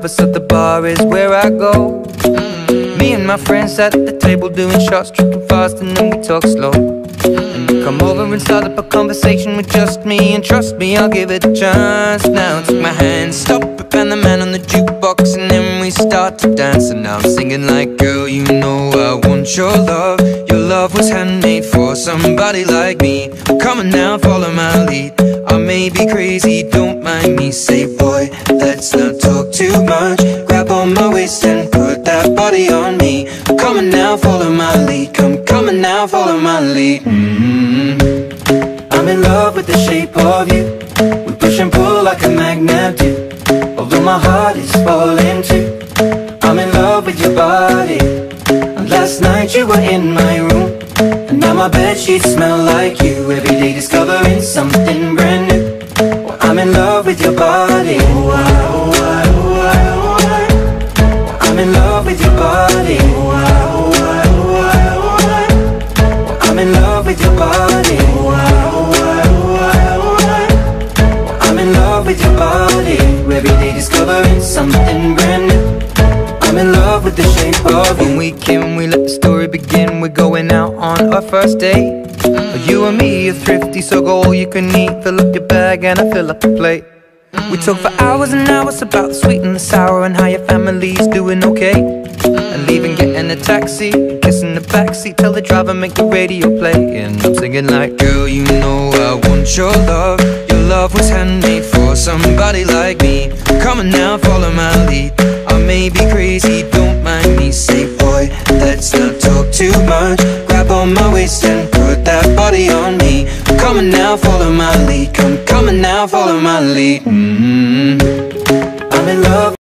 above us, so the bar is where I go. Me and my friends at the table doing shots, tripping fast, and then we talk slow. And you come over and start up a conversation with just me, and trust me, I'll give it a chance. Now take my hand, stop it, and the man on the jukebox, and then we start to dance. And now I'm singing like, girl, you know I want your love. Your love was handmade for somebody like me. Come on now, follow my lead. I may be crazy, don't mind me. Say, boy, let's not talk too much. Grab on my waist and put that body on me. Come on now, follow my lead. Come on now, follow my lead. I'm in love with the shape of you. We push and pull like a magnet do. Although my heart is falling too, I'm in love with your body. And last night you were in my room, and now my bedsheets smell like you. Every day discovering something brand new. Well, I'm in love with your body. Oh, I, oh, I, oh, I, oh, I. I'm in love with your body. Oh, I, oh, I, oh, I, oh, I. Well, I'm in love with your body. Oh, I, oh, I, oh, I, oh, I. I'm in love with your body. Every day discovering something brand new. I'm in love with the shape of you. When we can, we let the story begin. We're going out on our first date. You and me are thrifty, so go all you can eat. Fill up your bag and I fill up the plate. We talk for hours and hours about the sweet and the sour, and how your family's doing okay. And leaving, getting a taxi, kissing the backseat, tell the driver make the radio play. And I'm singing like, girl, you know I want your love. Your love was handmade for somebody like me. Come on now, follow my lead. I may be crazy, don't mind me. Say, boy, let's not talk too much. Grab on my waist and put that body on me. Come on now, follow my lead. Come on now, follow my lead. I'm in love.